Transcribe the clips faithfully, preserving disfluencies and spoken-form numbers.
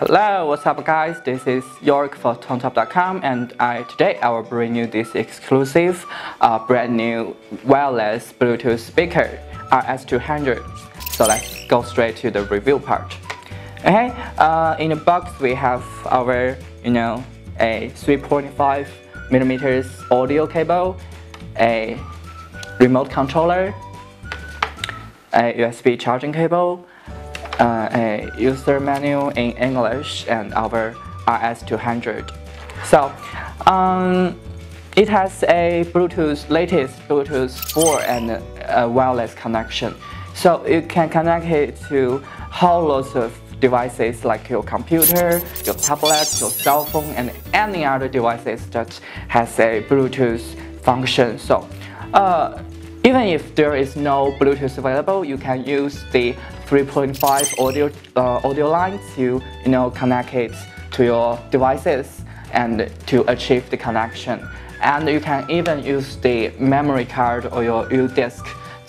Hello, what's up guys? This is York for Tomtop dot com, and I, today I will bring you this exclusive, uh, brand new wireless Bluetooth speaker R S two hundred. So let's go straight to the review part. Okay, uh, in the box we have our, you know, a three point five millimeters audio cable, a remote controller, a U S B charging cable, Uh, a user manual in English, and our R S two hundred. So um, it has a Bluetooth, latest Bluetooth four and a wireless connection. So you can connect it to whole lots of devices like your computer, your tablet, your cell phone, and any other devices that has a Bluetooth function. So uh, even if there is no Bluetooth available, you can use the three point five audio uh, audio line to you know connect it to your devices and to achieve the connection. And you can even use the memory card or your U disk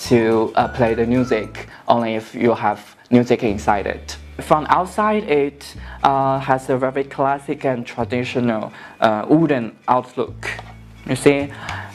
to uh, play the music, only if you have music inside it. From outside, it uh, has a very classic and traditional uh, wooden outlook. You see,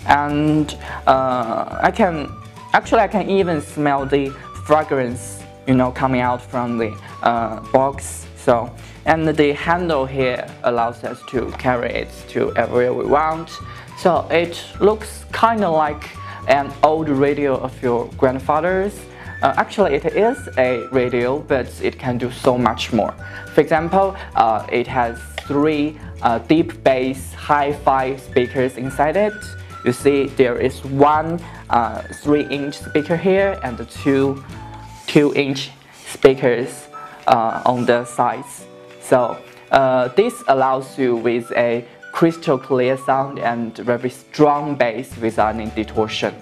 and uh, I can actually I can even smell the fragrance, you know, coming out from the uh, box. So, and the handle here allows us to carry it to everywhere we want. So it looks kind of like an old radio of your grandfather's. Uh, actually, it is a radio, but it can do so much more. For example, uh, it has three uh, deep bass hi-fi speakers inside it. You see, there is one uh, three-inch speaker here and two two-inch speakers uh, on the sides. So uh, this allows you with a crystal clear sound and very strong bass without any distortion.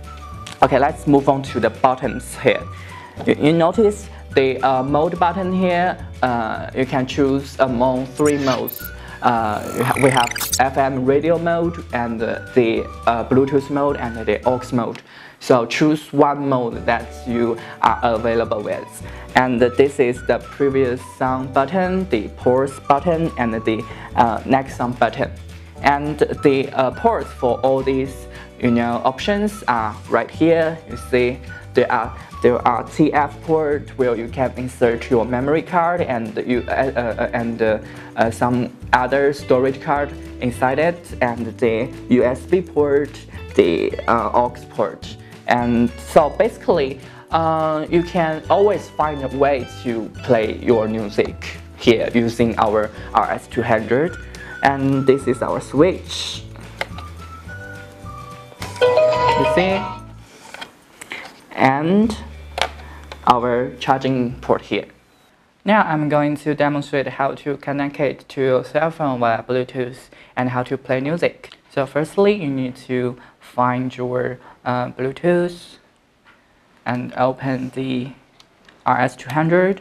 Okay, let's move on to the buttons here. You, you notice the uh, mode button here. Uh, you can choose among three modes. Uh, we have F M radio mode and uh, the uh, Bluetooth mode and the A U X mode. So choose one mode that you are available with. And this is the previous sound button, the pause button, and the uh, next sound button. And the uh, ports for all these, you know, options are right here. You see, there are there are T F port where you can insert your memory card and you uh, uh, and uh, uh, some other storage card inside it, and the U S B port, the uh, A U X port. And so basically, uh, you can always find a way to play your music here using our R S two hundred. And this is our switch. You see? And our charging port here. Now I'm going to demonstrate how to connect it to your cell phone via Bluetooth and how to play music. So firstly, you need to find your uh, Bluetooth and open the R S two hundred.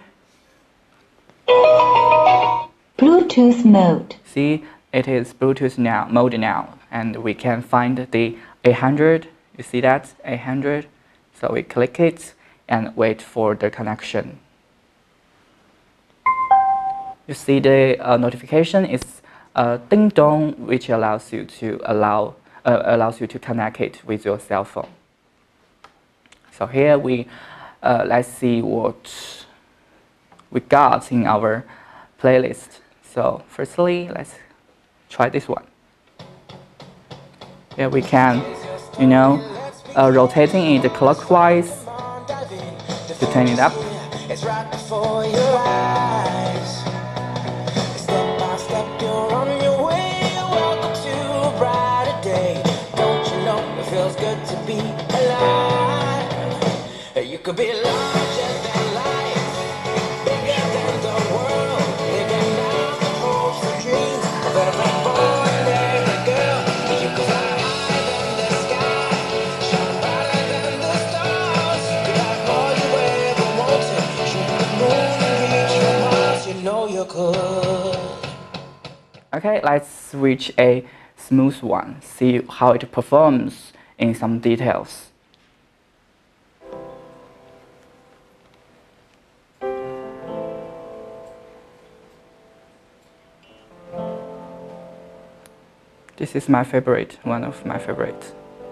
Bluetooth mode. See, it is Bluetooth now, mode now, and we can find the eight hundred. You see that, eight hundred. So we click it and wait for the connection. You see the uh, notification is uh, ding dong, which allows you to allow uh, allows you to connect it with your cell phone. So here we uh, let's see what we got in our playlist. So firstly, let's try this one. Here we can, you know, uh, rotating it clockwise to turn it up. It's right before your eyes. Step by step, you're on your way. Welcome to a brighter day. Don't you know it feels good to be alive? You could be larger than life, bigger than the world, living out the hopes and dreams of every boy and every girl. You could fly higher than the sky, shine brighter than the stars. You got all you ever wanted, shoot the moon and reach for Mars. You know you could. Okay, let's switch a smooth one. See how it performs in some details. This is my favorite, one of my favorites.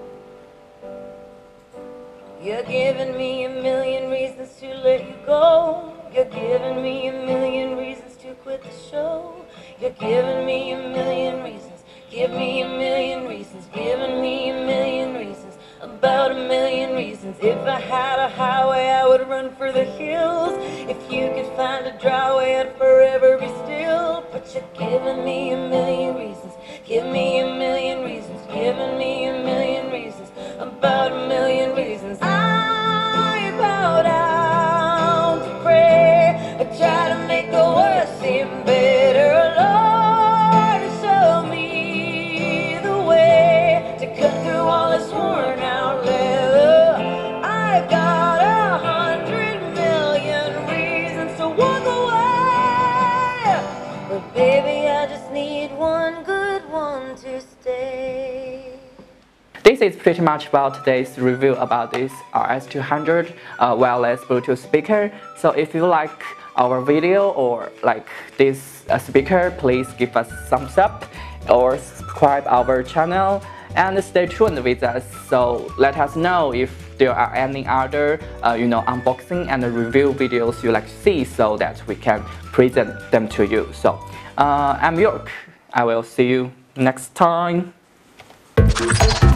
You're giving me a million reasons to let you go. You're giving me a million reasons to quit the show. You're giving me a million reasons. Give me a million reasons. Giving me a million reasons. About a million reasons. If I had a highway, I would run for the hills. If you could find a dry way, I'd forever be still. But you're giving me a million reasons. Give me a million reasons. Giving me a million reasons. About a million reasons. I bow down to pray. I try to make the worst seem better. Lord, show me the way to cut through all this worn out leather. I've got a hundred million reasons to walk away, but baby, I just need one good one to stay. This is pretty much about today's review about this R S two hundred uh, wireless Bluetooth speaker. So if you like our video or like this uh, speaker, please give us a thumbs up or subscribe our channel and stay tuned with us. So let us know if there are any other uh, you know unboxing and review videos you like to see, so that we can present them to you. So uh, I'm York. I will see you next time.